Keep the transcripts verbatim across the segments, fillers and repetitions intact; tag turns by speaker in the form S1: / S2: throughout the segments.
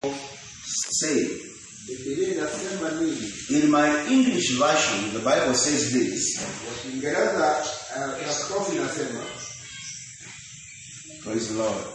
S1: say. In my English version, the Bible says this. Praise the Lord.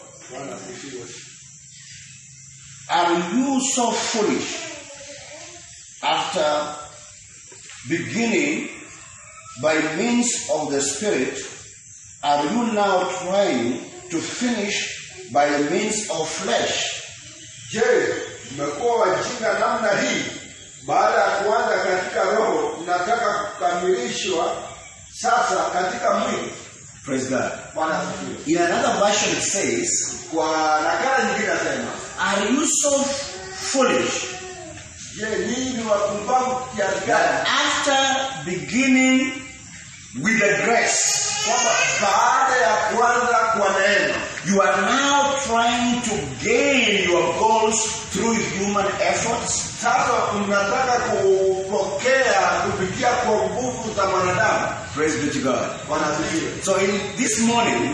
S1: Are you so foolish? After beginning by means of the Spirit, are you now trying to finish by the means of flesh?
S2: Mmekuwa wajinga namna hii, baada ya kuanza katika roho mnataka kukamilishwa sasa katika mwili.
S1: Praise God. In another version it says,
S2: kwa nakala nyingine nasema,
S1: are you so foolish?
S2: Je, ninyi ni wapumbavu kiasi gani?
S1: After beginning with the grace,
S2: kwamba baada ya kuanza kwa neema,
S1: you are now trying to gain your goals through human efforts.
S2: Sasa unataka kupokea kupitia kwa nguvu za wanadamu.
S1: Praise be to God.
S2: Wanasifiwe.
S1: So in this morning,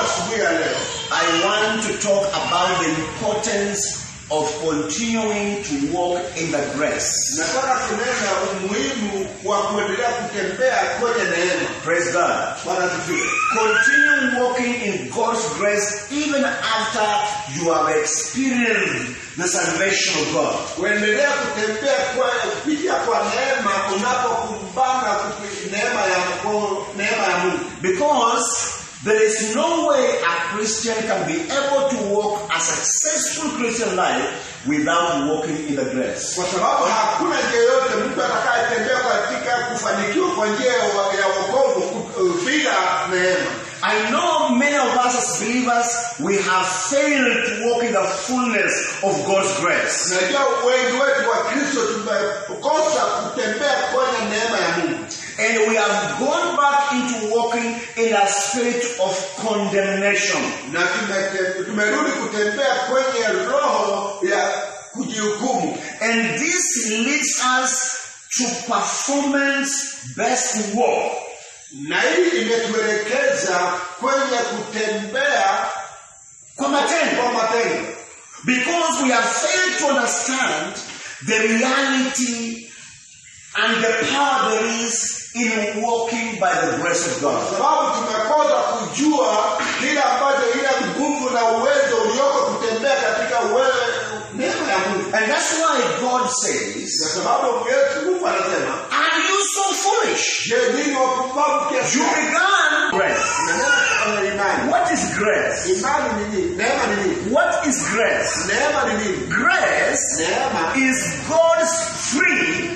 S1: I want to talk about the importance of continuing to walk in the grace.
S2: Nataka kunena umuhimu wa kuendelea kutembea kwenye neema.
S1: Praise God.
S2: Wanasifiwe.
S1: Continue walking in God's grace even after you have experienced the salvation of God.
S2: Kuendelea kutembea kwa kupitia kwa neema unapokumbana kupitia neema ya neema ya Mungu.
S1: Because there is no way a Christian can be able to walk a successful Christian life without walking in the grace.
S2: Kwa sababu hakuna njia yoyote mtu atakayetembea katika kufanikiwa kwa njia ya wokovu bila neema.
S1: I know many of us as believers, we have failed to walk in the fullness of God's grace.
S2: Najua wengi wetu wa Kristo tumekosa kutembea kwenye neema ya Mungu.
S1: And we have gone back into walking in a spirit of condemnation.
S2: Na tumerudi kutembea kwenye roho ya kujihukumu.
S1: And this leads us to performance-based walk.
S2: Na hii imetuelekeza kwenye kutembea
S1: kwa matendo.
S2: Kwa matendo.
S1: Because we have failed to understand the reality and the power there is in walking by the grace of God.
S2: Sababu tumekosa kujua kile ambacho ile nguvu na uwezo ulioko kutembea katika wewe neema ya Mungu.
S1: And that's why God says,
S2: sababu Mungu anasema,
S1: are you so foolish?
S2: Je, ninyi wapumbavu kiasi?
S1: You began grace. What is grace?
S2: Imani ni nini? Neema ni nini?
S1: What is grace?
S2: Neema ni nini?
S1: Grace
S2: neema
S1: is God's free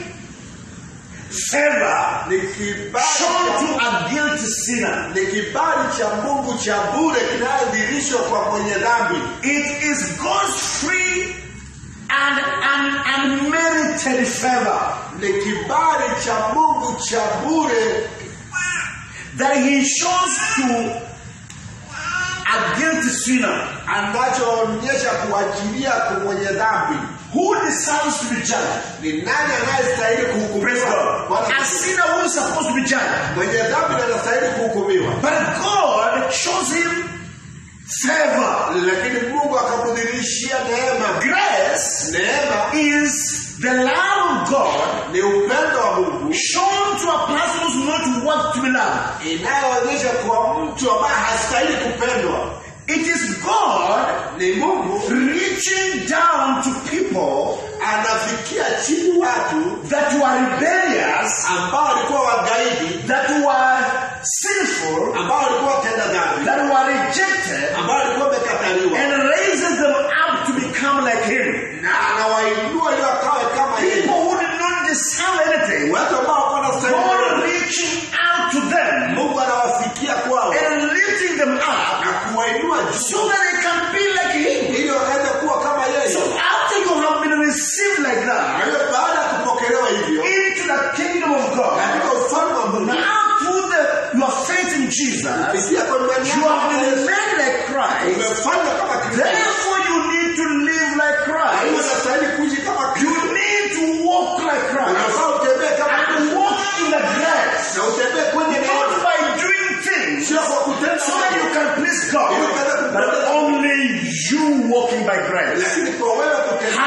S1: favor shown to a guilty sinner.
S2: Ni kibali cha Mungu cha bure kinachodhihirishwa kwa mwenye dhambi.
S1: It is God's free and an unmerited favor.
S2: Ni kibali cha Mungu cha bure
S1: that he shows to a guilty sinner,
S2: anachoonyesha kuachilia kwa mwenye dhambi.
S1: Who deserves to be judged?
S2: Ni nani anayestahili kuhukumiwa?
S1: A sinner who is supposed to be judged.
S2: Mwenye dhambi anastahili kuhukumiwa.
S1: But God shows him favor.
S2: Lakini Mungu akamdhihirishia neema.
S1: Grace
S2: neema
S1: is the love of God,
S2: ni upendo wa Mungu,
S1: shown to a person who's not worth to be loved.
S2: Inayoonyesha kwa mtu ambaye hastahili kupendwa.
S1: It is God,
S2: ni Mungu,
S1: reaching down to people,
S2: anafikia chini watu
S1: that were rebellious,
S2: ambao walikuwa wagaidi,
S1: that were sinful,
S2: ambao walikuwa watenda dhambi,
S1: that were rejected,
S2: ambao walikuwa wamekataliwa,
S1: and raises them up to become like him.
S2: Na anawainua ili wakawe kama yeye.
S1: People who did not deserve anything,
S2: watu ambao wanastahili,
S1: God reaching out to them,
S2: Mungu anawafikia kwao,
S1: and lifting them up,
S2: na kuwainua juu,
S1: so that they can be like him.
S2: ili waweze kuwa kama yeye.
S1: So after you have been received like that,
S2: baada ya kupokelewa hivyo
S1: into the kingdom of God,
S2: katika ufalme wa Mungu,
S1: now through the your faith in Jesus, you have been made like Christ. Therefore you need to live like Christ. You need to walk like Christ. And walk in the grace. Not by doing things so that you can please God, but only you walking by grace.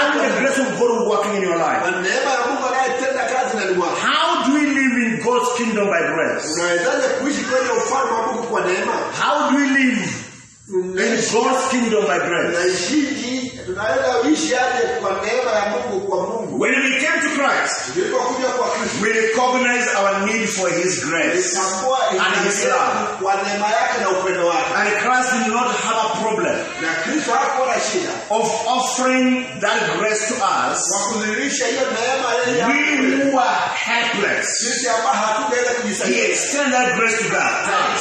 S1: having the grace of God working in your life.
S2: na neema ya Mungu anayetenda kazi ndani mwako.
S1: How do we live in God's kingdom by grace?
S2: Unawezaje kuishi kwenye ufalme wa Mungu kwa neema?
S1: How do we live in God's kingdom by grace?
S2: Tunaishi, tunaweza kuishi aje kwa neema ya Mungu kwa Mungu?
S1: When we came to Christ,
S2: Tulipokuja kwa Kristo,
S1: we recognize our need for His grace and His love.
S2: Kwa neema yake na upendo wake.
S1: And Christ did not have a problem
S2: Na Kristo hakuwa na shida
S1: of offering that grace to us.
S2: wa kudhihirisha hiyo neema yeye.
S1: We who were helpless,
S2: Sisi ambao hatungeweza
S1: He
S2: kujisaidia.
S1: extended that grace to God.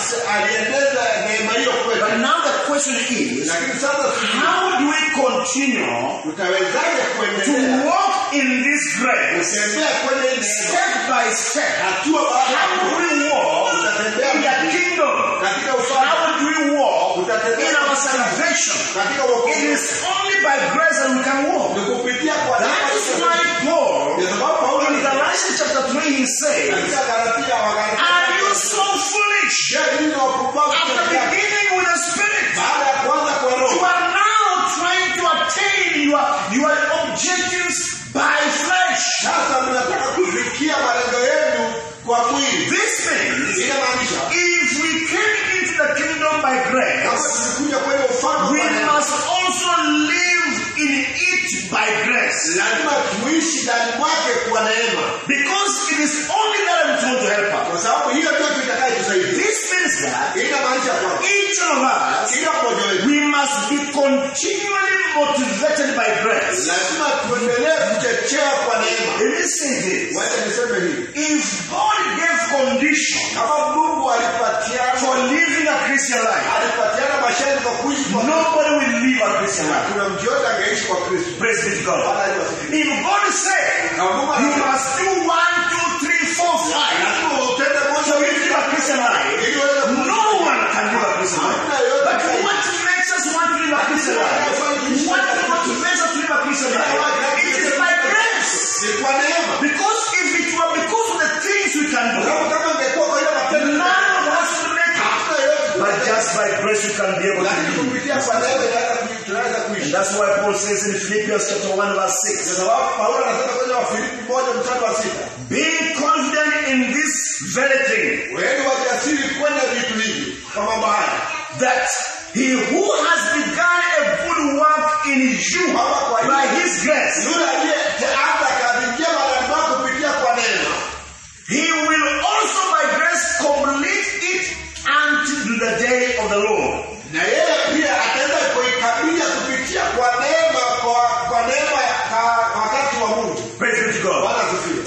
S2: Alieneza neema hiyo kwetu.
S1: But now the question is,
S2: Lakini sasa
S1: how do we continue
S2: tutawezaje
S1: to
S2: kuendelea
S1: walk in this grace
S2: kutembea kwenye neema
S1: step by step?
S2: hatua baada ya
S1: How do we walk in the kingdom?
S2: katika ufalme?
S1: How do we walk in our salvation?
S2: Katika
S1: It
S2: wokovu
S1: is only by grace that we can walk.
S2: ni kupitia kwa
S1: That
S2: neema.
S1: is why Paul,
S2: Ndio sababu Paulo
S1: in Galatians chapter three, he says,
S2: katika Galatia wa Galatia,
S1: are you so foolish?
S2: je, ninyi ni wapumbavu
S1: After
S2: kutembea
S1: beginning with the Spirit,
S2: baada ya kuanza kwa
S1: you
S2: roho,
S1: are now trying to attain your, your objectives by flesh.
S2: sasa mnataka kufikia malengo yenu kwa mwili.
S1: This means,
S2: Inamaanisha
S1: if we came into the kingdom by
S2: kama
S1: grace,
S2: tulikuja kwenye ufalme
S1: we
S2: kwa neema,
S1: must also live in it by grace.
S2: lazima tuishi ndani mwake kwa neema,
S1: Because it is only that I'm told to help us.
S2: kwa sababu hiyo ndio itakayotusaidia.
S1: This means that
S2: Inamaanisha kwamba
S1: each of us,
S2: kila mmoja wetu
S1: we must be continually motivated by grace.
S2: lazima tuendelee kuchochea kwa neema.
S1: Let me say this.
S2: Wacha niseme hivi,
S1: If God gave condition
S2: kama Mungu alipatiana
S1: for living a Christian life,
S2: alipatiana masharti kwa kuishi kwa
S1: nobody will live a Christian life.
S2: kuna mtu yote angeishi kwa Kristo.
S1: Praise be to God.
S2: Bwana asifiwe.
S1: If God said,
S2: Kama Mungu
S1: you
S2: anasema,
S1: must do one, two, three, four, five,
S2: lazima utende moja
S1: so we
S2: mbili
S1: live a Christian life,
S2: ili uweze ku-
S1: no one can live a Christian life.
S2: Hakuna yoyote
S1: But
S2: atakaye-
S1: what makes us want to live a Christian life? What motivates us to live a Christian life? It is by grace.
S2: Ni kwa neema.
S1: Because if it were because of the things we can do,
S2: Kama kama ingekuwa kwa hiyo matendo,
S1: none of us would make it.
S2: hakuna yoyote
S1: But
S2: tunaweza-
S1: just by grace you can be able to
S2: lakini
S1: live.
S2: kupitia kwa neema inaweza ku- tunaweza
S1: And
S2: kuishi.
S1: that's why Paul says in Philippians chapter one verse
S2: Kwa
S1: six,
S2: sababu Paulo anasema kwenye Wafilipi moja mstari wa sita,
S1: being confident in this very thing,
S2: wewe wajasiri kwenye vitu hivi kwa mambo haya,
S1: that he who has begun a good work in you by his grace,
S2: yule aliyeanza kazi njema ndani mwako kupitia kwa neema,
S1: he will also by grace complete it until the day of the Lord.
S2: na yeye pia ataweza kuikamilisha kupitia kwa neema, kwa kwa neema ka- wakati wa Mungu.
S1: Praise be to God.
S2: Bwana asifiwe.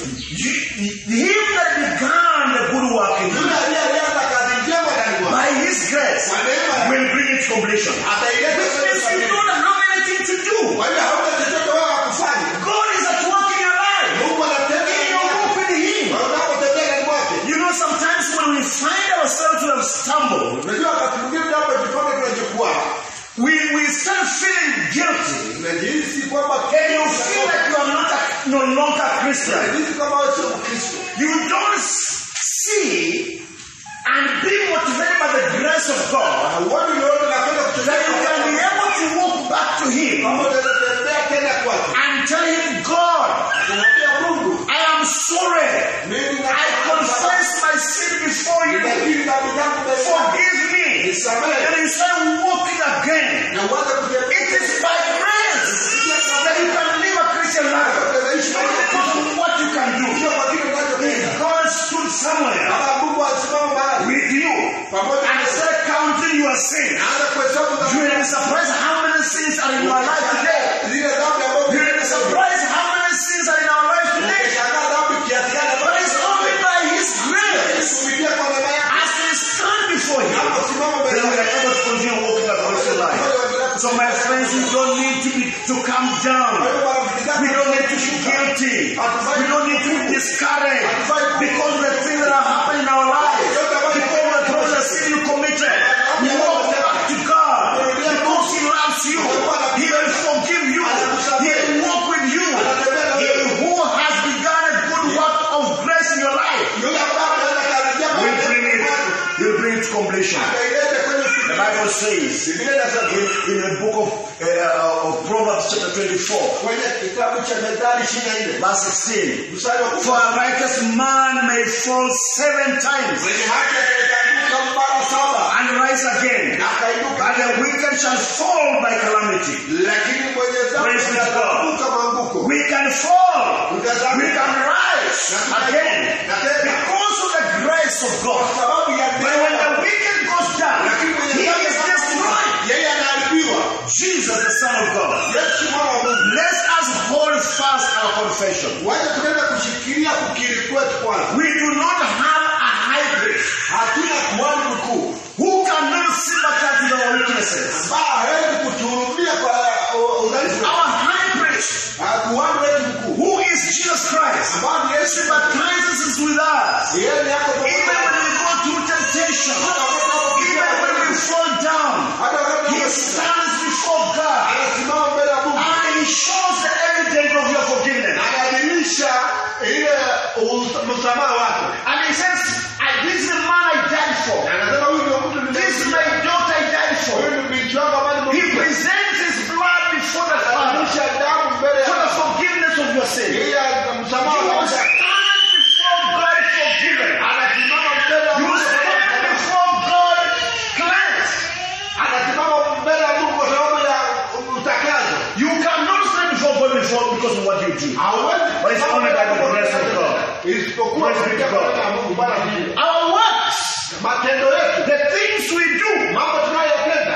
S1: Him that began the good work in you
S2: Yule aliyeanza kazi njema ndani mwako
S1: by his grace
S2: kwa neema
S1: will bring it to completion.
S2: ataileta
S1: Which
S2: kwenye
S1: means you
S2: familia.
S1: don't have anything to do.
S2: Kwa hiyo hauna chochote wewe kufanya.
S1: God is at work in your life.
S2: Mungu anatenda
S1: In your walk with him.
S2: na unapotembea ndani mwake.
S1: You know, sometimes when we find ourselves to have stumbled,
S2: Unajua wakati mwingine tunapojipata tunajikwaa,
S1: we, we start feeling guilty.
S2: tunajihisi kwamba
S1: And you feel like you are not a, no longer a Christian.
S2: tunajihisi kama wewe sio Mkristo.
S1: You don't s- see and be motivated by the grace of God
S2: Hauoni lolote la kwenda
S1: that
S2: kutembea
S1: you can be able to walk back to him
S2: kama unaweza tembea tena kwake.
S1: and tell him, God,
S2: Kumwambia Mungu,
S1: I am sorry.
S2: mimi
S1: I confess my sin before you.
S2: ninakiri dhambi zangu mbele zako.
S1: Forgive me.
S2: Nisamehe.
S1: And you start walking again.
S2: Na uanze kutembea.
S1: It is by grace that you can live a Christian life. Not because of what you can do.
S2: Sio kwa kile unachotenda.
S1: If God stood somewhere
S2: Kama Mungu asimama mahali
S1: with you
S2: pamoja
S1: and
S2: na
S1: started counting your sins,
S2: anaanza kuhesabu
S1: you
S2: dhambi.
S1: will be surprised how many sins are in your life today.
S2: Zile dhambi ambazo
S1: You will be surprised how many sins are in our life today.
S2: Ukishangaa dhambi kiasi gani
S1: But
S2: ambazo
S1: it's only by His grace.
S2: kupitia kwa neema yake.
S1: As we stand before Him,
S2: Unaposimama mbele
S1: then we are
S2: yake.
S1: able to continue walking a Christian life. So my friends, we don't need to be to come down. We don't need to be guilty. We don't need to be discouraged because of the things that are happening in our lives. Because of the sin you committed. Walk back to God because He loves you. He will forgive you. He will walk with you. He who has begun a good work of grace in your life
S2: Yule ambaye anaenda kazi njema
S1: will bring it. He will bring it to completion.
S2: ataileta kwenye
S1: The Bible says
S2: Biblia inasema
S1: in, in the book of, uh, of Proverbs chapter twenty-four twenty-four.
S2: Kwenye kitabu cha Methali ishirini na nne.
S1: Verse sixteen.
S2: Mstari wa kumi.
S1: For a righteous man may fall seven times
S2: Mwenye haki atainuka mara saba.
S1: and rise again.
S2: Na akainuka.
S1: And the wicked shall fall by calamity.
S2: Lakini mwenye dhambi
S1: Praise be to God.
S2: ataanguka maanguko.
S1: We can fall.
S2: Tutazame.
S1: We can rise again. Because of the grace of
S2: Kwa
S1: God.
S2: sababu ya
S1: But when the wicked goes down,
S2: Lakini mwenye
S1: he
S2: dhambi
S1: is destroyed.
S2: yeye anaharibiwa.
S1: Jesus, the Son of God.
S2: Yesu mwana wa Mungu.
S1: Let us hold fast our confession.
S2: Wacha tunaenda kushikilia kukiri kwetu kwanza.
S1: We do not have a high priest
S2: Hatuna kuhani mkuu
S1: who cannot sympathize with our weaknesses.
S2: ambaye hawezi kutuhurumia kwa uh, udhaifu.
S1: Our high priest,
S2: Ah, kuhani wetu mkuu
S1: who is Jesus Christ,
S2: ambaye ni Yesu,
S1: sympathizes with us.
S2: yeye ni yako
S1: Even when we go through temptation, even when we fall down,
S2: hata wakati
S1: he stands before God
S2: anasimama mbele ya Mungu
S1: and he shows the evidence of your forgiveness.
S2: anadhihirisha ile uh, msamaha wake.
S1: And he says, I, this is the man I died for.
S2: Anasema huyu ndio mtu
S1: This is my daughter I died for.
S2: huyu ni binti wangu ambaye
S1: He
S2: nimempa.
S1: presents his blood before the Father
S2: Anadhihirisha damu mbele
S1: for the
S2: ya
S1: forgiveness of your sin.
S2: yeye msamaha
S1: You
S2: wake.
S1: stand before God forgiven.
S2: Anasimama mbele ya
S1: You
S2: Mungu.
S1: stand before God cleansed.
S2: Anasimama mbele ya Mungu kwa sababu ya utakaso.
S1: You cannot stand before God before because of what you do.
S2: Hawezi.
S1: But it's only by the grace of God.
S2: Isipokuwa
S1: Praise be to
S2: kwa
S1: God.
S2: neema ya Mungu Bwana asifiwe.
S1: Our works,
S2: Matendo yetu,
S1: the things we do,
S2: mambo tunayotenda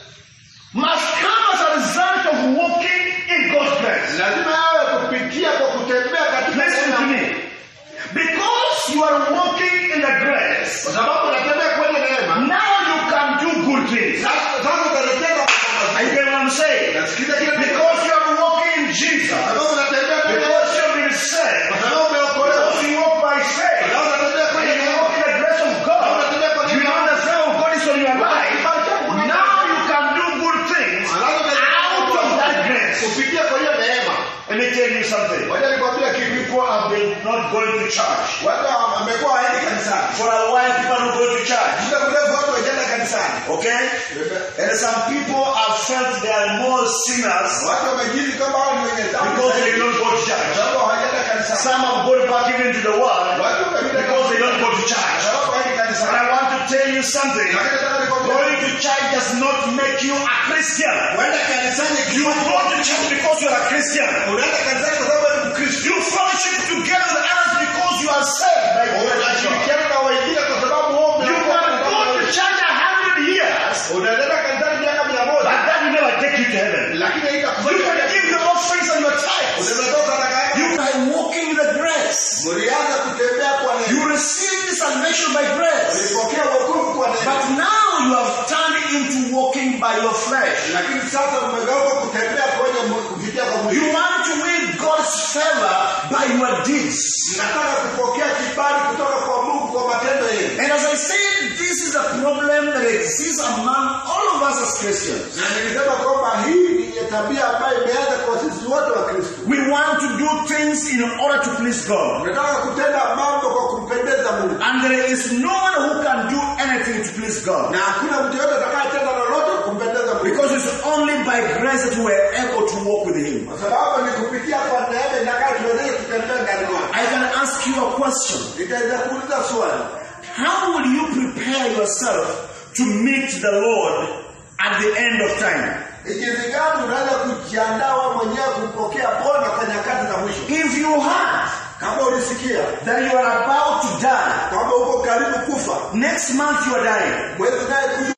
S1: must come as a result of walking in God's grace.
S2: lazima yawe kupitia kwa kutembea katika
S1: Listen to
S2: neema.
S1: me. Because you are walking in the grace,
S2: Kwa sababu unatembea kwenye neema.
S1: now you can do good things.
S2: Sasa sasa utatenda mambo
S1: I
S2: mazuri.
S1: get what I'm saying?
S2: Nasikiza kile
S1: Because you are walking in Jesus.
S2: Kwa sababu unatembea kwenye
S1: Because you have been saved.
S2: Kwa sababu umeokolewa.
S1: Because you walk by faith.
S2: Kwa sababu unatembea
S1: And
S2: kwenye
S1: you
S2: neema.
S1: walk in the grace of God. You know the favor of God is on your life. Now you can do good things out of that grace.
S2: Kupitia kwa hiyo neema.
S1: Let me tell you something.
S2: Wacha nikwambie kitu.
S1: People have been not going to church.
S2: Watu wamekuwa haendi kanisani.
S1: For a while, people don't go to church.
S2: Muda mrefu watu wajaenda kanisani.
S1: Okay? And some people have felt they are more sinners
S2: Watu wamejihisi kama hao ni wenye dhambi
S1: because they
S2: zaidi.
S1: don't go to
S2: Kwa
S1: church.
S2: sababu hawajaenda kanisani.
S1: Some have gone back even to the world
S2: Watu wamekuja
S1: because they don't go to
S2: Kwa
S1: church.
S2: sababu hawaendi
S1: But
S2: kanisani.
S1: I want to tell you something.
S2: Lakini nataka nikwambie,
S1: Going to church does not make you a Christian.
S2: unaenda kanisani
S1: You go to church because you are a Christian.
S2: unaenda kanisani kwa sababu wewe ni Mkristo.
S1: You fellowship together with others because you are saved by God.
S2: Unashirikiana na wengine kwa sababu wewe
S1: You
S2: umeokoka
S1: can
S2: na
S1: go
S2: Mungu.
S1: to church a hundred years,
S2: Unaenda kanisani miaka mia
S1: but
S2: moja.
S1: that will never take you to heaven.
S2: Lakini
S1: You
S2: haitakufanya
S1: can give the offerings and your tithes.
S2: unaweza toka sadaka yako.
S1: You are walking in the grace.
S2: Ulianza kutembea kwa
S1: You
S2: neema.
S1: received salvation by grace.
S2: Ulipokea wokovu kwa neema.
S1: But now you have turned into walking by your flesh.
S2: Lakini sasa umegeuka kutembea kwenye mu- kupitia kwa mwili.
S1: You want to win God's favor by your deeds.
S2: Nataka kupokea kibali kutoka kwa Mungu kwa matendo yenu.
S1: And as I said, this is a problem that exists among all of us as Christians.
S2: Na nilisema kwamba hii ni tabia ambayo imeanza kwa sisi wote wa Kristo.
S1: We want to do things in order to please God.
S2: Tunataka kutenda mambo kwa kumpendeza Mungu.
S1: And there is no one who can do anything to please God.
S2: Na hakuna mtu yote atakayetenda lolote kumpendeza Mungu.
S1: Because it's only by grace that we are able to walk with Him.
S2: Kwa sababu ni kupitia kwa neema itakayotuwezesha kutembea ndani mwake.
S1: I can ask you a question.
S2: Nitaweza kuuliza swali.
S1: How will you prepare yourself to meet the Lord at the end of time?
S2: Ni jinsi gani unaweza kujiandaa wewe mwenyewe kupokea Bwana kwa nyakati za mwisho?
S1: If you heard
S2: Kama ulisikia
S1: that you are about to die,
S2: kama uko karibu kufa,
S1: next month you are dying,
S2: mwezi naye kuja,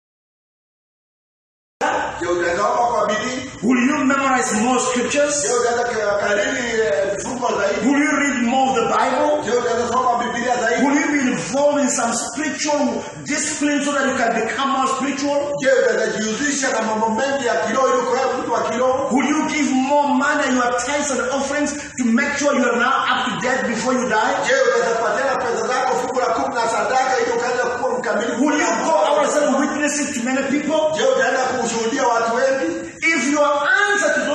S2: je, utaomba kwa bidii?
S1: will you memorize more scriptures?
S2: Je, utaanza kariri eh, vifungo zaidi?
S1: Will you read more of the Bible?
S2: Je, utaanza soma Biblia zaidi?
S1: Will you be involved in some spiritual discipline so that you can become more spiritual?
S2: Je, utajihusisha na mambo mengi ya kiroho ili uwe mtu wa kiroho?
S1: Will you give more money in your tithes and offerings to make sure you are now up to date before you die?
S2: Je, utapatia pesa zako fungu la kumi na sadaka ili ukaanza kuwa mkamilifu?
S1: Will you go outside and witness it to many people?
S2: Je, utaenda kushuhudia watu wengi?
S1: If your answer to those questions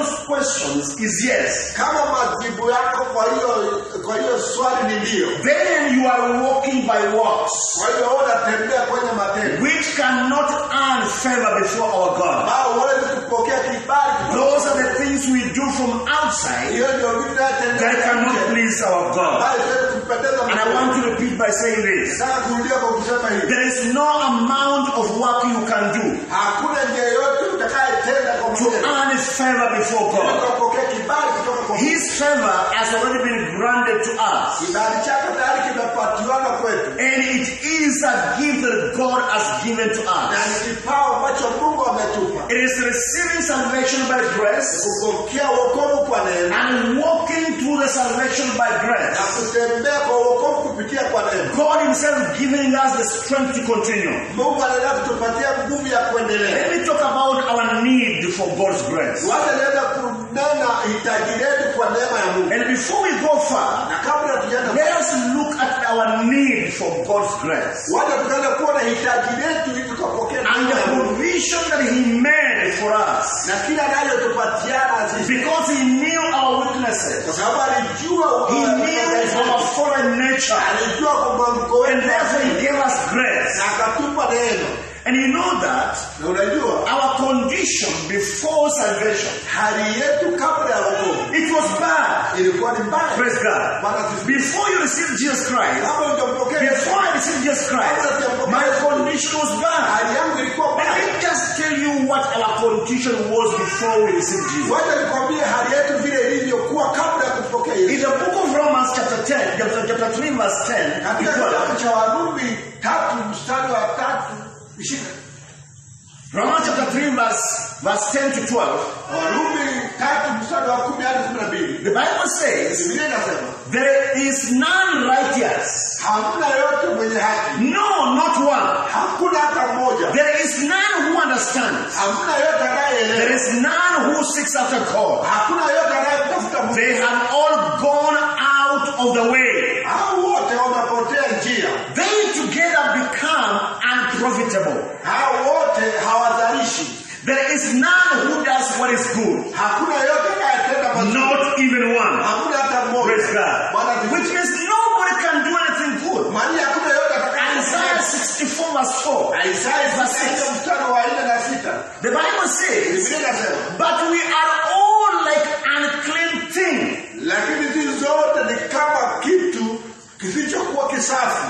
S1: questions is yes,
S2: kama majibu yako kwa hiyo kwa hiyo swali ni ndio,
S1: then you are walking by works,
S2: kwa hiyo unatembea kwenye matendo
S1: which cannot earn favor before our God.
S2: ambao huwezi kupokea kibali.
S1: Those are the things we do from outside
S2: Hiyo ndio vitu tunatenda
S1: that cannot please our God.
S2: bali tuweze kumpendeza
S1: And I
S2: Mungu.
S1: want to repeat by saying this.
S2: Nataka kurudia kwa kusema hivi.
S1: There is no amount of work you can do
S2: Hakuna njia yoyote utakayetenda kwa
S1: to
S2: Mungu
S1: earn favor before God.
S2: kupokea kibali kutoka kwa Mungu.
S1: His favor has already been granted to us.
S2: Kibali chake tayari kimepatiwana kwetu.
S1: And it is a gift that God has given to
S2: Na
S1: us.
S2: ni kipawa ambacho Mungu ametupa.
S1: It is receiving salvation by grace
S2: Kupokea wokovu kwa neema
S1: and walking through the salvation by
S2: na
S1: grace.
S2: kutembea kwa wokovu kupitia kwa neema.
S1: God himself giving us the strength to continue.
S2: Mungu anaenda kutupatia nguvu ya kuendelea.
S1: Let me talk about our need for God's grace.
S2: Watu wanaweza kunena hitaji letu kwa neema ya Mungu.
S1: And before we go far,
S2: Na kabla tujaenda
S1: let us look at our need for God's grace
S2: watu tukaanza kuona hitaji letu ili tukapokea
S1: and
S2: neema
S1: the
S2: ya Mungu.
S1: provision that He made for us.
S2: Na kila anayotupatiana sisi
S1: Because He knew our weaknesses,
S2: kwa sababu alijua
S1: He knew our fallen nature,
S2: alijua kwa mwanguko
S1: and
S2: wetu
S1: therefore He gave us grace.
S2: na akatupa neema.
S1: And you know that
S2: Na unajua
S1: our condition before salvation,
S2: hali yetu kabla ya wokovu
S1: it was bad.
S2: ilikuwa ni mbaya.
S1: Praise God.
S2: Bwana asifiwe.
S1: Before you received Jesus Christ,
S2: Kama ungempokea
S1: before I received Jesus Christ, my condition was bad.
S2: hali yangu ilikuwa
S1: Let
S2: mbaya.
S1: me just tell you what our condition was before we received Jesus.
S2: Wacha nikwambie hali yetu vile ilivyokuwa kabla ya kumpokea
S1: In
S2: Yesu.
S1: the book of Romans chapter ten, chapter, chapter three verse ten,
S2: Katika
S1: to twelve,
S2: kitabu cha Warumi tatu mstari wa tatu ishika.
S1: Romans chapter three verse, verse ten to twelve,
S2: Warumi tatu mstari wa kumi hadi kumi na mbili.
S1: the Bible says,
S2: Biblia inasema
S1: there is none righteous.
S2: hamna yote mwenye haki.
S1: No, not one.
S2: Hakuna hata mmoja.
S1: There is none who understands.
S2: Hamna yote
S1: There
S2: anayeelewa.
S1: is none who seeks after God.
S2: Hakuna yote anayetafuta Mungu.
S1: They have all gone out of the way.
S2: Hao wote wamepotea njia.
S1: They together become unprofitable.
S2: Hao wote hawazalishi.
S1: There is none who does what is good.
S2: Hakuna yote anayetenda mazuri.
S1: Not even one.
S2: Hakuna hata mmoja.
S1: Praise God.
S2: Bwana asifiwe.
S1: Which means nobody can do anything good.
S2: Maana hakuna yote
S1: Isaiah
S2: atakayefanya.
S1: sixty-four verse four.
S2: Isaya
S1: Verse six.
S2: katika mstari wa nne na sita.
S1: The Bible says,
S2: Biblia inasema,
S1: but we are all like unclean things.
S2: lakini sisi zote ni kama kitu kisichokuwa kisafi.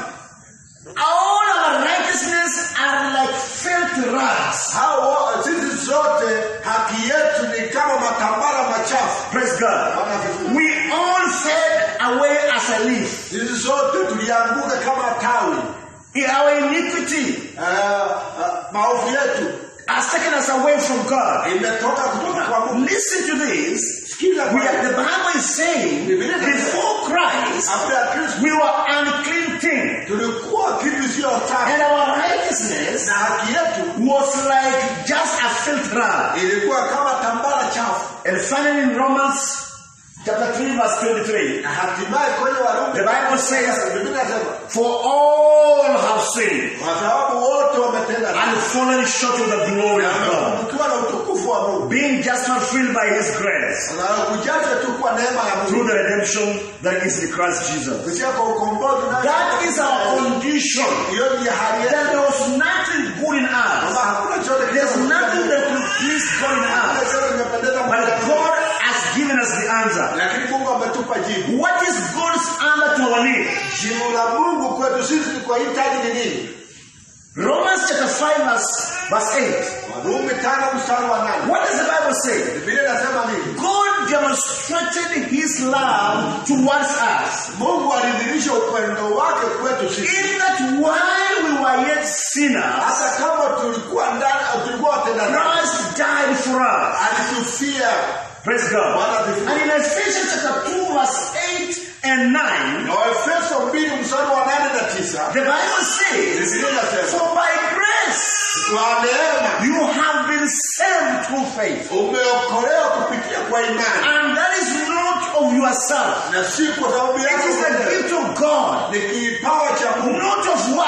S1: All our righteousness are like filthy rags.
S2: Hao sisi zote haki yetu ni kama matambara machafu.
S1: Praise God.
S2: Bwana asifiwe.
S1: We all fade away as a leaf.
S2: Sisi zote tulianguka kama tawi.
S1: In our iniquity
S2: Uh, uh, maovu yetu
S1: has taken us away from God.
S2: imetoka kutoka kwa Mungu.
S1: Listen to this.
S2: Sikiza
S1: We
S2: kwa
S1: are, the Bible is saying, before Christ,
S2: kabla ya Kristo
S1: we were unclean things.
S2: tulikuwa kitu sio safi.
S1: And our righteousness
S2: Na haki yetu
S1: was like just a filthy rag.
S2: ilikuwa kama tambara chafu.
S1: And finally in Romans chapter three verse twenty-three,
S2: Na hatimaye kwenye Warumi
S1: the Bible says,
S2: Biblia inasema
S1: for all have sinned
S2: kwa sababu wote wametenda
S1: and
S2: dhambi
S1: fallen short of the glory of God,
S2: wamepungukiwa na utukufu wa Mungu.
S1: being just fulfilled by His grace
S2: Na kujazwa tu kwa neema ya
S1: through
S2: Mungu
S1: the redemption that is in Christ Jesus.
S2: kupitia kwa ukombozi na
S1: That is our condition.
S2: hiyo ni hali
S1: That
S2: yetu.
S1: there was nothing good in us.
S2: Kwamba hakuna chochote
S1: There's nothing that could please God in
S2: Hakuna
S1: us.
S2: chochote kimependeza
S1: But
S2: Mungu.
S1: God has given us the answer.
S2: Lakini Mungu ametupa jibu.
S1: What is God's answer to our need?
S2: Jibu la Mungu kwetu sisi kwa hitaji ni nini?
S1: Romans chapter five verse, verse eight.
S2: Warumi tano mstari wa nane.
S1: What does the Bible say?
S2: Biblia inasema nini?
S1: God demonstrated His love towards us
S2: Mungu alidhihirisha upendo wake kwetu sisi.
S1: in that while we were yet sinners,
S2: Hata kama tulikuwa ndani tulikuwa watenda dhambi,
S1: Christ died for us.
S2: alitufia.
S1: Praise God.
S2: Bwana asifiwe.
S1: And in Ephesians chapter two verse eight and nine,
S2: Na Waefeso mbili mstari wa nane na tisa.
S1: the Bible says,
S2: Biblia inasema
S1: for by grace
S2: kwa neema
S1: you have been saved through faith.
S2: umeokolewa kupitia kwa imani.
S1: And that is not of yourself.
S2: Na si kwa sababu
S1: It
S2: yako
S1: is the
S2: mwenyewe.
S1: gift of God,
S2: Ni kipawa cha Mungu.
S1: not of works,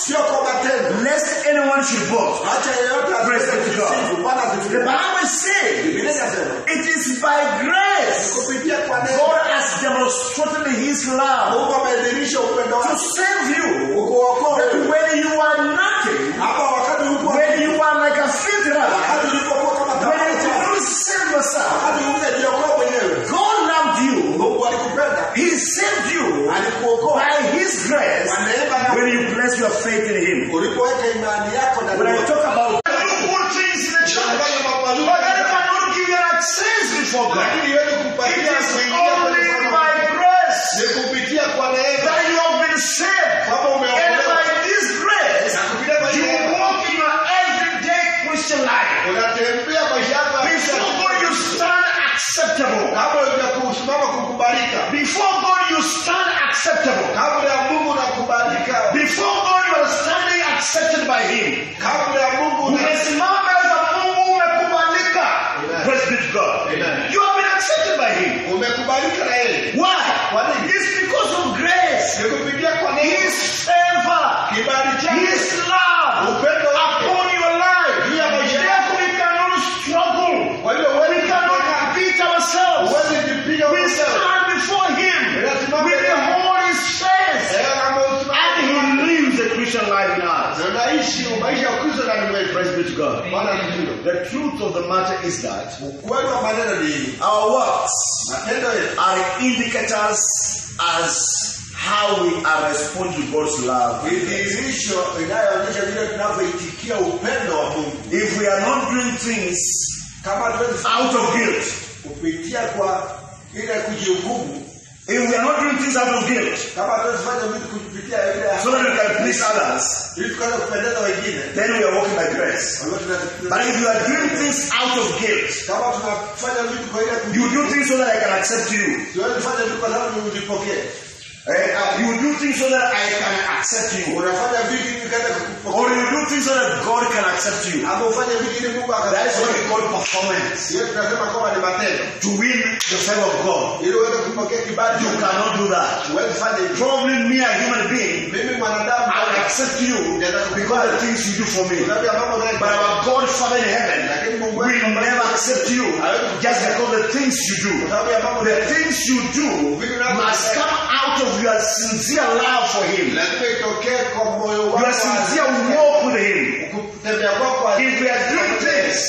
S2: sio kwa matendo.
S1: Lest anyone should boast.
S2: Acha yeyote
S1: Praise
S2: aseme
S1: be to God.
S2: kisifu. Bwana
S1: The
S2: asifiwe.
S1: Bible says
S2: Biblia inasema
S1: it is by grace
S2: kupitia kwa
S1: God
S2: neema
S1: has demonstrated His love
S2: Mungu amedhihirisha upendo
S1: to
S2: wake
S1: save you.
S2: kukuokoa
S1: That
S2: wewe.
S1: when you are nothing,
S2: Hapa wakati ulipo
S1: when you are like a filthy rag,
S2: wakati ulipokuwa kama
S1: when you
S2: takataka,
S1: don't save yourself,
S2: wakati unajiokoa mwenyewe,
S1: God loved you.
S2: Mungu alikupenda,
S1: He saved you
S2: alikuokoa
S1: by His grace
S2: kwa neema yake.
S1: when you place your faith in Him.
S2: Ulipoweka imani yako ndani
S1: When I
S2: yake.
S1: talk about do good things in the church, but that cannot give you access before God.
S2: Lakini iweze
S1: It
S2: kupatia
S1: is
S2: kuingia
S1: only
S2: kwenye ufalme
S1: by grace
S2: ni kupitia kwa neema
S1: that you have been saved.
S2: kwamba
S1: And
S2: umeokolewa.
S1: by this grace,
S2: Na kupitia kwa
S1: you
S2: neema
S1: walk in your everyday Christian life.
S2: unatembea maisha yako ya
S1: Before
S2: kila
S1: God, you
S2: siku.
S1: stand acceptable.
S2: Kabla ya kusimama kukubalika,
S1: Before God, you stand acceptable.
S2: kabla ya Mungu unakubalika,
S1: Before God, you are standing accepted by Him.
S2: kabla ya Mungu una-
S1: Umesimama mbele za Mungu, umekubalika.
S2: Amen.
S1: Praise be to God.
S2: Amen.
S1: You have been accepted by Him.
S2: umekubalika na yeye.
S1: Why?
S2: Kwa nini?
S1: It's because of grace.
S2: Ni kupitia kwa neema,
S1: His favor.
S2: kibali chake,
S1: His love
S2: upendo wake.
S1: upon your life.
S2: Juu ya maisha yako.
S1: Therefore, we cannot struggle.
S2: Kwa hiyo
S1: We
S2: wewe
S1: cannot beat ourselves.
S2: huwezi jipiga
S1: We
S2: mwenyewe.
S1: stand before Him. We behold His face.
S2: Eh, kama usimama-
S1: And He lives the Christian life in us.
S2: Na unaishi maisha ya Kristo ndani mwetu.
S1: Praise be to God.
S2: Bwana asifiwe.
S1: The truth of the matter is that
S2: Ukweli wa maneno ni hili.
S1: our works
S2: Matendo yetu
S1: are indicators as how we are responding to God's love.
S2: ni dhihirisho inayoonyesha vile tunavyoitikia upendo wa Mungu.
S1: If we are not doing things
S2: Kama tuwezi
S1: out of guilt,
S2: kupitia kwa ile kujihukumu,
S1: if we are not doing things out of guilt,
S2: kama tuwezi fanya vitu kupitia ile
S1: so that we can please others,
S2: ili tukaweza kupendeza wengine,
S1: then we are walking by grace.
S2: kwa hiyo tuna-
S1: But if you are doing things out of guilt,
S2: kama tunafanya vitu kwa ile
S1: you do things so that I can accept you.
S2: tuwezi fanya vitu kwa sababu nipokee.
S1: Eh, you do things so that I can accept you.
S2: Unafanya vitu ili kaenda
S1: Or
S2: kukupokea.
S1: you do things so that God can accept you.
S2: Ama ufanye vitu ili Mungu
S1: That is what we
S2: akakubali.
S1: call performance.
S2: Hiyo tunasema kwamba ni matendo.
S1: To win the favor of God.
S2: Ili uweze kupokea kibali,
S1: You cannot do that.
S2: huwezi fanya hivyo.
S1: Probably me, a human being,
S2: Mimi mwanadamu
S1: I will accept you because of the things you do for me.
S2: sababu ya mambo mengi.
S1: But our God, Father in heaven,
S2: Lakini Mungu
S1: will never accept you just because of the things you do.
S2: sababu ya mambo
S1: The
S2: mengi.
S1: things you do must come out of your sincere love for Him.
S2: Lazima itokee kwa moyo wako.
S1: Your sincere walk with Him.
S2: Kutembea kwako.
S1: If we are doing things,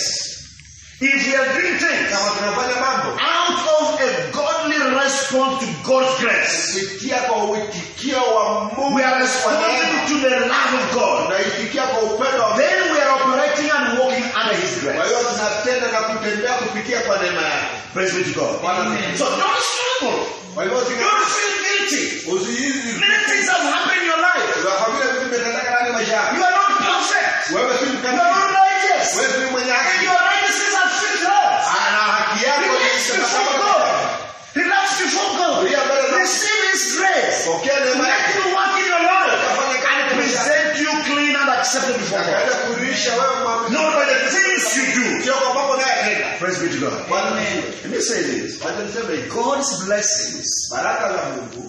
S1: if we are doing things
S2: Kama tunafanya mambo
S1: out of a godly response to God's grace,
S2: kupitia kwa uitikio wa Mungu,
S1: we are
S2: kwa
S1: responding
S2: neema,
S1: to the love of God.
S2: tunaitikia kwa upendo wa Mungu.
S1: Then we are operating and walking under His
S2: Kwa
S1: grace.
S2: hiyo tunatenda na kutembea kupitia kwa neema yake.
S1: Praise be to God.
S2: Amen.
S1: So don't struggle.
S2: Kwa hiyo
S1: Don't feel guilty.
S2: usihizi
S1: Many things have happened in your life.
S2: unakwambia vitu vimetendeka ndani ya maisha yako.
S1: You are not perfect.
S2: Wewe si
S1: You are
S2: mkamilifu.
S1: not righteous.
S2: Wewe si mwenye
S1: And
S2: haki.
S1: your righteousness has fit her.
S2: Ana haki yako
S1: He
S2: ni
S1: lives before
S2: kusema
S1: God. He lives before God. Receive His grace.
S2: pokea neema
S1: Let
S2: yake.
S1: Him work in your life and present you clean and accepted before God.
S2: Akaenda kulisha wewe mwaminifu.
S1: Not by the things you do.
S2: Sio kwa mambo unayotenda.
S1: Praise be to God.
S2: Amen.
S1: Let me say this.
S2: Wacha niseme hivi.
S1: God's blessings
S2: Baraka za Mungu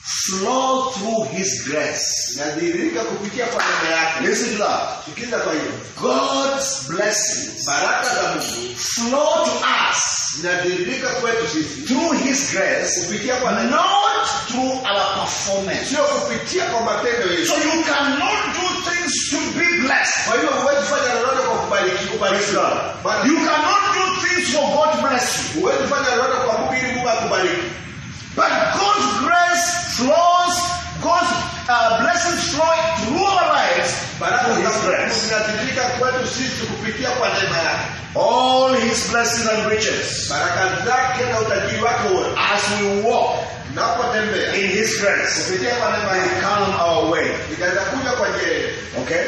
S1: flow through His grace.
S2: inadhihirika kupitia kwa neema yake.
S1: Listen to that.
S2: Sikiza kwa hiyo.
S1: God's blessings
S2: Baraka za Mungu
S1: flow to us
S2: zinadhihirika kwetu sisi
S1: through His grace,
S2: kupitia kwa neema,
S1: not through our performance.
S2: sio kupitia kwa matendo
S1: So
S2: yetu.
S1: you cannot do things to be blessed.
S2: Kwa hiyo huwezi fanya lolote kwa kubariki
S1: Praise
S2: kubariki.
S1: God.
S2: Bwana,
S1: You cannot do things for God to bless you.
S2: huwezi fanya lolote kwa Mungu ili Mungu akubariki.
S1: But God's grace flows, God's uh, blessings flow through our lives
S2: Baraka
S1: through
S2: za
S1: His
S2: Mungu
S1: grace.
S2: zinadhihirika kwetu sisi kupitia kwa neema yake.
S1: All His blessings and riches
S2: Baraka zake na utajiri wake wote
S1: as we walk
S2: unapotembea
S1: in His grace,
S2: kupitia kwa neema
S1: they
S2: yake
S1: come our way.
S2: ikaweza kuja kwa njia yetu.
S1: Okay?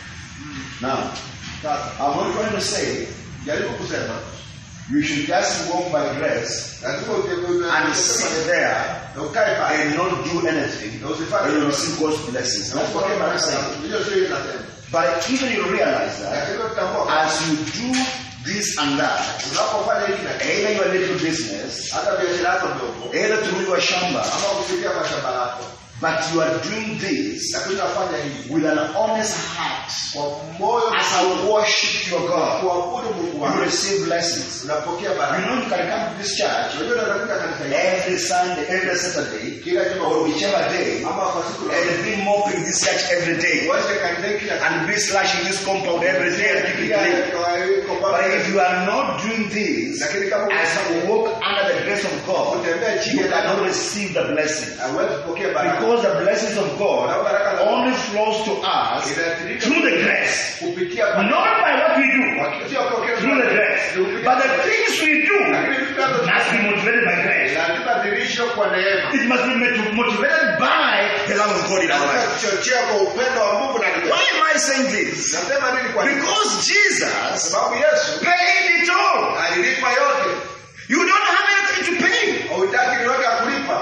S1: Now,
S2: Sasa
S1: I'm not trying to say
S2: jaribu kusema
S1: you should just walk by grace
S2: lazima utembee
S1: and sit there
S2: na ukae pale
S1: and not do anything
S2: na
S1: and
S2: usifanye
S1: you receive God's blessings.
S2: na
S1: That's what
S2: usipokee
S1: I'm
S2: baraka za
S1: saying.
S2: Mungu. Hiyo sio inasema.
S1: But even you realize that
S2: Lakini utambua
S1: as you do this and that,
S2: unapofanya hiki na kile,
S1: either your little business,
S2: hata biashara yako ndogo
S1: either through your shamba,
S2: ama kupitia kwa shamba lako,
S1: but you are doing this
S2: lakini unafanya hivi
S1: with an honest heart,
S2: kwa moyo
S1: as I worship your God,
S2: kuabudu Mungu
S1: you
S2: wako,
S1: receive blessings.
S2: unapokea
S1: You
S2: baraka.
S1: know, you can come to this church
S2: Unajua unatafuta kanisa hili
S1: every Sunday, every Saturday,
S2: kila juma
S1: or whichever day,
S2: ama kwa siku
S1: and be mopping this church every day,
S2: wote kanisa hili kila
S1: and be slashing this compound every day and keep it clean. But if you are not doing this,
S2: lakini kama
S1: as you walk under the grace of God,
S2: utembea chini
S1: you
S2: ya
S1: cannot
S2: neema,
S1: receive the blessing.
S2: hauwezi kupokea baraka.
S1: Because the blessings of God only flows to us through the grace.
S2: Kupitia
S1: Not by what we do,
S2: sio kwa
S1: through the grace. But the things we do must be motivated by grace.
S2: lazima dhirisho kwa neema.
S1: It must be motivated by the love of God in our
S2: Lazima
S1: life.
S2: kuchochea kwa upendo wa Mungu na neema.
S1: Why am I saying this?
S2: Nasema nini kwa nini?
S1: Because Jesus
S2: Sababu Yesu
S1: paid it all.
S2: alilipa yote.
S1: You don't have anything to pay.
S2: Hautaki yote ya kulipa.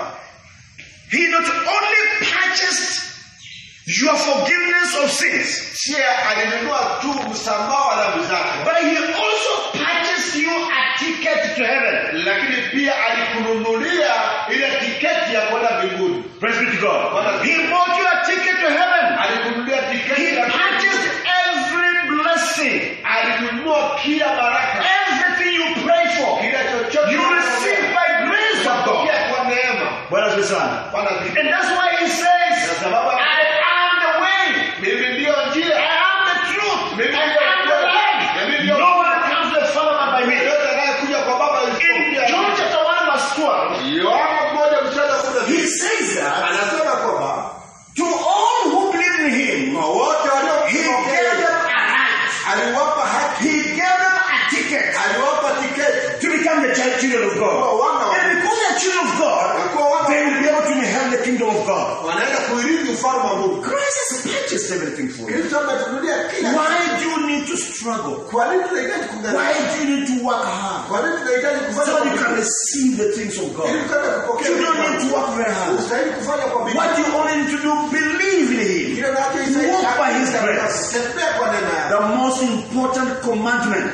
S1: He not only purchased your forgiveness of sins,
S2: Sie alinunua tu msamaha wa dhambi zako.
S1: but he also purchased you a ticket to heaven.
S2: Lakini pia alikununulia ile tiketi ya kwenda mbinguni.
S1: Praise be to God. He bought you a ticket to heaven.
S2: Alikununulia tiketi
S1: He
S2: ya
S1: purchased every blessing.
S2: alinunua kila baraka.
S1: Everything you pray for,
S2: Kila chochote
S1: you receive by grace of God.
S2: Unapokea kwa neema.
S1: Bwana asifiwe sana.
S2: Bwana asifiwe.
S1: And that's why he says,
S2: Kwa sababu
S1: I am the way,
S2: mimi ndio
S1: I
S2: njia.
S1: am the truth,
S2: Mimi
S1: I
S2: ndio
S1: am the
S2: kweli.
S1: life.
S2: Mimi ndio
S1: No one comes to the Father but by me.
S2: yote anayekuja kwa Baba
S1: In
S2: isipokuja.
S1: John chapter one verse twelve,
S2: Yohana mmoja mstari wa kumi na
S1: he
S2: mbili.
S1: says that
S2: Anasema kwamba
S1: to all who believe in him,
S2: kwa wote
S1: he
S2: waliopokea
S1: gave them a right.
S2: aliwapa haki,
S1: He gave them a ticket
S2: aliwapa tiketi
S1: to become the child- children of God.
S2: kwa wana wa
S1: And because they are children of God,
S2: kwa wana
S1: they will be able to inherit the kingdom of God.
S2: wanaenda kuirithi ufalme wa Mungu.
S1: Christ has purchased everything for you.
S2: Kristo ametunulia kila
S1: Why
S2: kitu.
S1: do you need to struggle?
S2: Kwa nini tunahitaji
S1: Why
S2: kung'ang'ana?
S1: do you need to work hard?
S2: Kwa nini tunahitaji kufanya
S1: So
S2: kwa
S1: you can
S2: bidii?
S1: receive the things of
S2: Ili
S1: God.
S2: tukaweze kupokea
S1: You don't
S2: vitu
S1: need to
S2: vya
S1: work very
S2: Mungu.
S1: hard.
S2: Ustahili kufanya kwa bidii.
S1: What you only need to do, believe in Him.
S2: Kile unachohitaji
S1: Walk by His
S2: katika
S1: grace.
S2: tembea kwa neema yake.
S1: The most important commandment.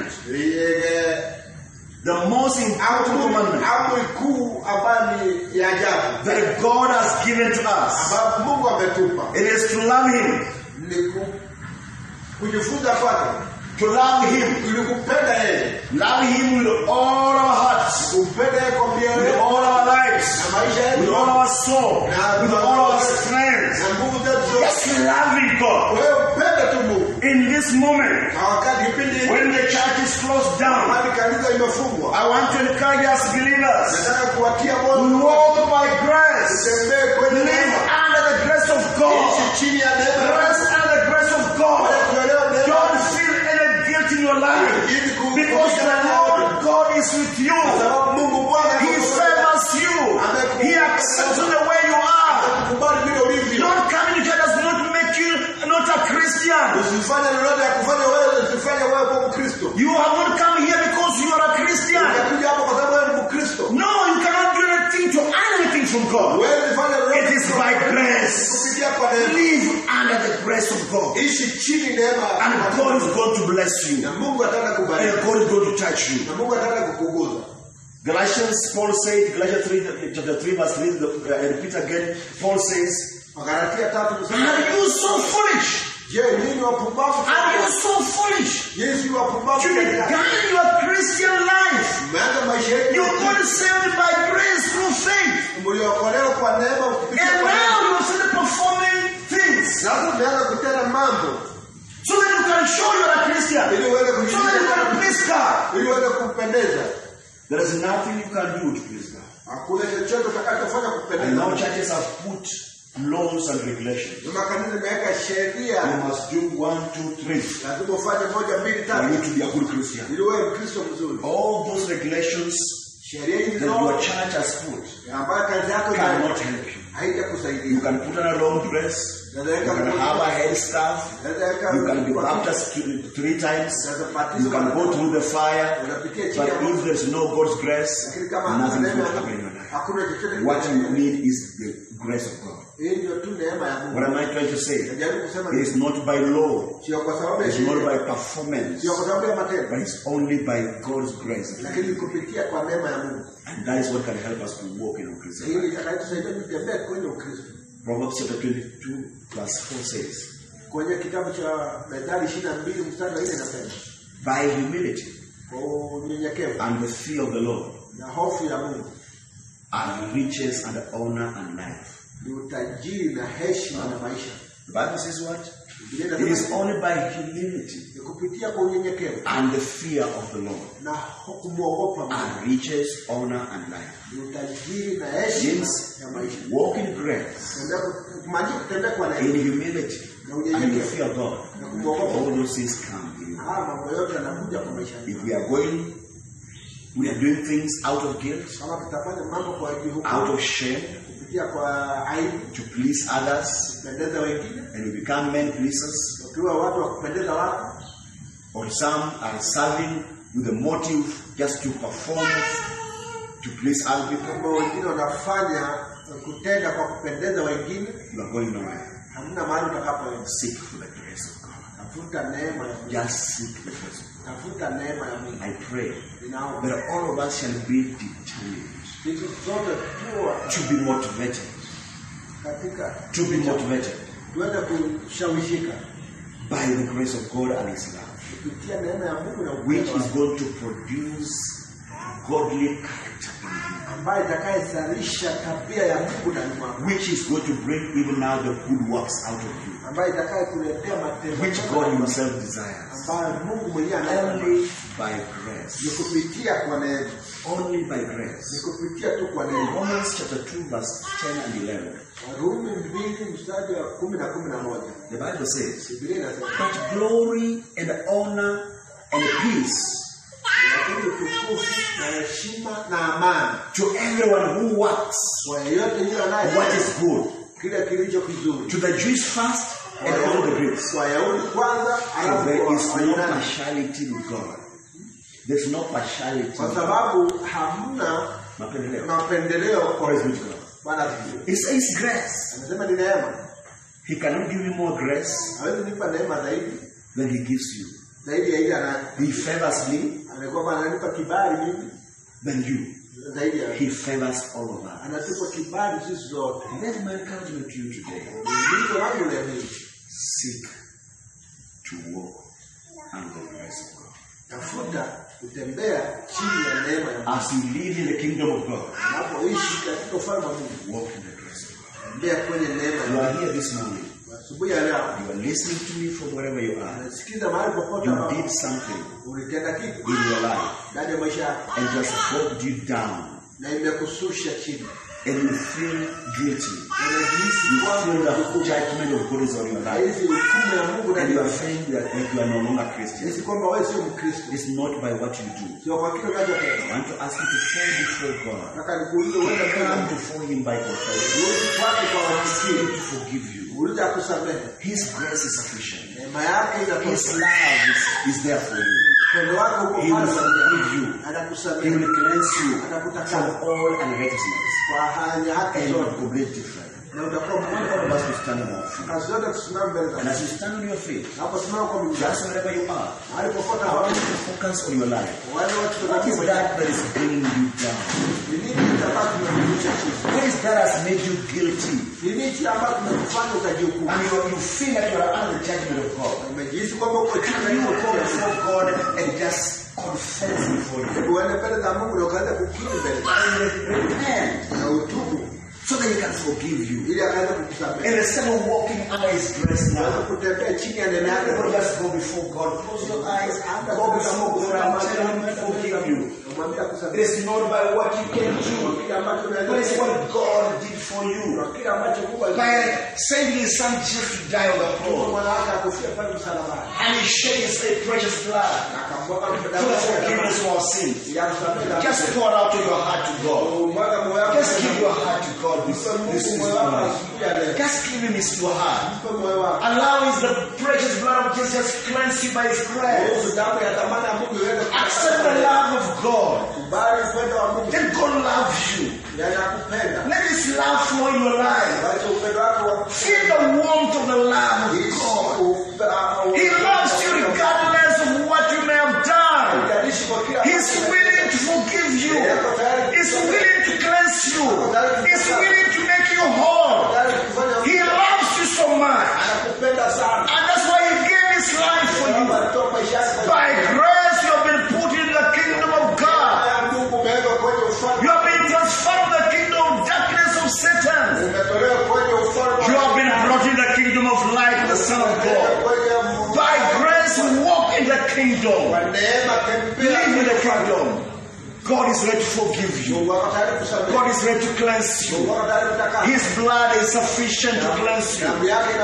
S2: Eh,
S1: The most important
S2: amri
S1: commandment
S2: amri kuu ambayo ni ya ajabu
S1: that God has given to us.
S2: ambayo Mungu ametupa
S1: It is to love Him.
S2: ni ku- kujifunza kwake,
S1: To love Him.
S2: ili kupenda yeye,
S1: Love Him with all our hearts.
S2: kumpenda yeye kwa mioyo
S1: With
S2: yetu
S1: all our lives.
S2: na maisha
S1: With
S2: yetu
S1: all our soul. With all our strength.
S2: na nguvu zetu zote.
S1: Just loving God.
S2: Wewe upende tu Mungu.
S1: In this moment,
S2: Na wakati kipindi hiki
S1: when the church is closed down,
S2: wakati kanisa imefungwa,
S1: I want to encourage us believers.
S2: nataka kuwatia moyo
S1: Walk by grace.
S2: tembee kwenye
S1: Live
S2: neema,
S1: under the grace of God.
S2: ishi chini ya neema.
S1: Rest under the grace of God.
S2: Tuelewe neema.
S1: Don't feel any guilt in your life.
S2: Ili ku-
S1: Because the Lord God is with you.
S2: Kwa sababu Mungu Bwana
S1: He favors you. He accepts you the way you are.
S2: kubali vile ulivyo.
S1: Don't come in here does not make you not a Christian.
S2: Usifanye lolote ya kufanya wewe usifanye wewe kwa Mkristo.
S1: You have not come here because you are a Christian.
S2: Unakuja hapa kwa sababu wewe ni Mkristo.
S1: No, you cannot do anything to earn anything from God.
S2: Wewe usifanye lolote.
S1: It is by grace.
S2: Kupitia kwa neema.
S1: Live under the grace of God.
S2: Ishi chini neema.
S1: And God is going to bless you.
S2: Na Mungu ataka kubariki.
S1: And God is going to touch you.
S2: Na Mungu ataka kukuguza.
S1: Galatians, Paul said, Galatians three, chapter three, verse three, uh, I repeat again, Paul says,
S2: Magalatia tatu mstari.
S1: are you so foolish?
S2: Je, ninyi wapumbavu?
S1: Are you so foolish
S2: Yesu wapumbavu.
S1: to began your Christian life?
S2: Mmeanza maisha yenu.
S1: You got saved by grace through faith.
S2: Mliokolewa kwa neema kupitia
S1: And
S2: kwa
S1: now
S2: neema.
S1: you started performing things
S2: Sasa umeanza kutenda mambo
S1: so that you can show you are a Christian.
S2: ili uweze
S1: So that you can
S2: kujifunza,
S1: please God.
S2: ili uweze kumpendeza.
S1: There is nothing you can do to please God.
S2: Hakuna chochote utakachofanya
S1: And
S2: kupendeza.
S1: now churches have put laws and regulations.
S2: Ndio kanisa imeweka sheria.
S1: You must do one, two, three.
S2: Lazima ufanye moja mbili
S1: For you
S2: tatu
S1: to be a good Christian.
S2: ili uwe Mkristo mzuri.
S1: All those regulations
S2: Sheria hizi
S1: that your
S2: zote
S1: church has put
S2: ambayo kazi yako
S1: cannot help you. You
S2: haitakusaidia.
S1: can put on a long dress. You can have a headscarf. You can be baptized th- three times. You can go through the fire. But if there's no God's grace,
S2: Lakini kama
S1: nothing
S2: neema
S1: will happen in your life.
S2: hakuna chochote.
S1: What you need is the grace of God.
S2: Hii ndio tu neema ya Mungu.
S1: What am I trying to say?
S2: Najaribu kusema
S1: It is not by law.
S2: sio kwa sababu ya
S1: It's not
S2: sheria,
S1: by performance.
S2: sio kwa sababu ya matendo,
S1: But it's only by God's grace.
S2: lakini kupitia kwa neema ya Mungu.
S1: And that is what can help us to walk in our Christian life.
S2: Hili itakayotusaidia kutembea kwenye Ukristo.
S1: Proverbs chapter twenty-two verse four says,
S2: kwenye kitabu cha Methali ishirini na mbili mstari wa nne inasema,
S1: by humility
S2: kwa unyenyekevu
S1: and the fear of the Lord
S2: na hofu ya Mungu
S1: are riches and honor and life.
S2: ni utajiri na heshima na maisha.
S1: The Bible says what? It is only by humility
S2: kupitia kwa unyenyekevu
S1: and the fear of the Lord
S2: na kumwogopa Mungu
S1: are riches, honor and life.
S2: ni utajiri na heshima ya maisha.
S1: Walk in grace, in humility and the fear of God. All those things come in you. If we are going, we are doing things out of guilt, out of shame, to please others, and we become men pleasers, or some are serving with a motive just to perform, to please other people, you are going nowhere. Seek for the grace of God. Just seek the grace of God. I pray that all of us shall be determined to be motivated. To be motivated by the grace of God and His love, which is going to produce godly character in you, which is going to bring even now the good works out of you, which God Himself desires. Only by grace. Only by grace. Romans chapter two verse ten and eleven. The Bible says, but glory and honor and peace to everyone who works what is good, to the Jews first and all the Greeks. So there is no partiality with God. There's no partiality. Praise be to God. He says grace. He cannot give you more grace than He gives you. He favors me than you. He favors all of us. And that's my encouragement to you today. Seek to walk under the grace of God. As you live in the kingdom of God, walk in the grace of God. You are here this morning. You are listening to me from wherever you are. You did something in your life and just brought you down. And you feel guilty. You feel the judgment of God is on your life. And you are saying that you are no longer Christian. It's not by what you do. I want to ask you to fall before God. To come before Him by confession. Ask Him to forgive you. His grace is sufficient. His love is, is there for you. He will forgive you. He will cleanse you from all unrighteousness. And you will be different. All of us will stand on our feet. And as you stand on your feet, just wherever you are, I want you to focus on your life. What is that that is bringing you down? What is that has made you guilty? And you, you feel that you are under the judgment of God. Can you go before God and just confess before Him? And repent. So that He can forgive you. And instead of walking under His grace now, everybody just go before God. Close your eyes. Go before God and tell Him to forgive you. It is not by what you can do, but it's what God did for you. By sending His Son Jesus to die on the cross. And He shed His precious blood for the forgiveness of our sins. Just pour out your heart to God. Just give your heart to God. This, this is morning. Just give Him His your heart. Allow His the precious blood of Jesus cleanse you by His grace. Accept the love of God. Then God loves you. Let His love flow in your life. Feel the warmth of the love of God. He loves you regardless of what you may have done. He's willing to forgive you. He's willing to cleanse you. He's willing to make you whole. God is ready to forgive you. God is ready to cleanse you. His blood is sufficient to cleanse you.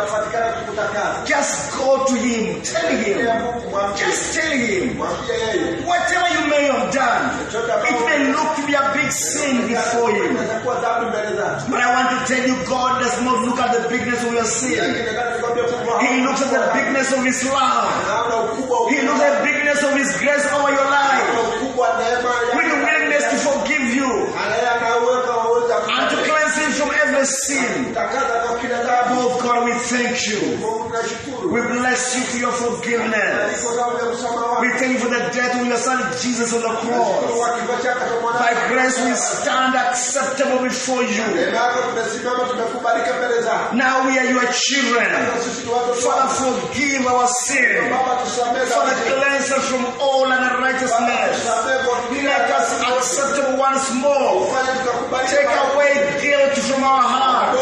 S1: Just go to Him. Tell Him. Just tell Him. Whatever you may have done, it may look to be a big sin before you. But I want to tell you, God does not look at the bigness of your sin. He looks at the bigness of His love. He looks at the bigness of His grace over your life. With the willingness to forgive you and to cleanse you from every sin. Oh God, we thank you. We bless you for your forgiveness. We thank you for the death of your Son Jesus on the cross. By grace we stand acceptable before you. Now we are your children. Father, forgive our sin. Father, cleanse us from all unrighteousness. Make us acceptable once more. Take away guilt from our hearts.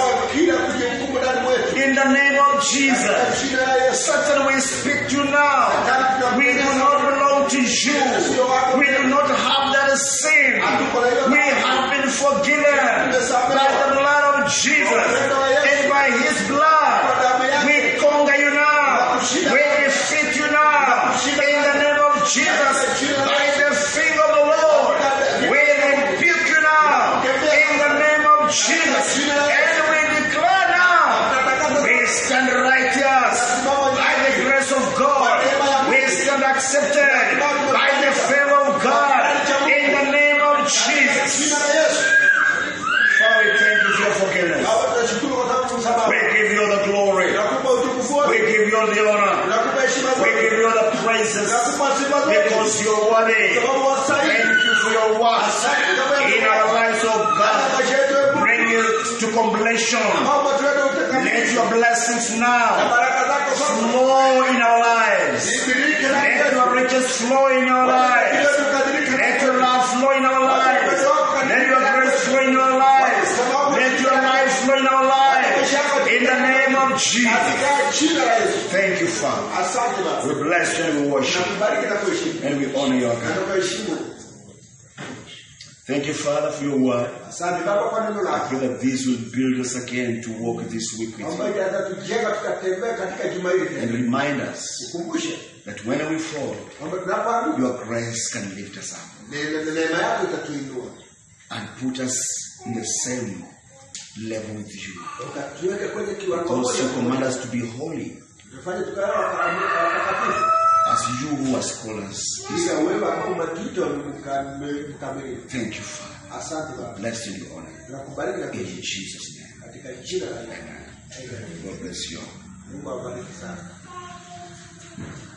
S1: In the name of Jesus. Satan, we speak to you now. We do not belong to you. We do not have that sin. We have been forgiven by the blood of Jesus. And by His blood, we conquer you now. We defeat you now. In the name of Jesus. By the finger of the Lord, we rebuke you now. In the name of Jesus. And we declare now, we stand righteous by the grace of God. We stand accepted by the favor of God. In the name of Jesus. Father, we thank you for your forgiveness. We give you the glory. We give you the honor. We give you the praises because you're worthy. Thank you for your work in our lives, oh God. Bring it to completion. Let your blessings now flow in our lives. Let your riches flow in our lives. Let your love flow in our lives. Let your grace flow in our lives. Let your life flow in our lives. In the name of Jesus. Thank you, Father. We bless you and we worship and we honor your God. Thank you, Father, for your word. I pray that this will build us again to walk this week with you. And remind us that when we fall, your grace can lift us up and put us in the same level with you. Because you command us to be holy as you who are scholars. Thank you, Father. Bless you and honor. In Jesus' name. Amen. God bless you all.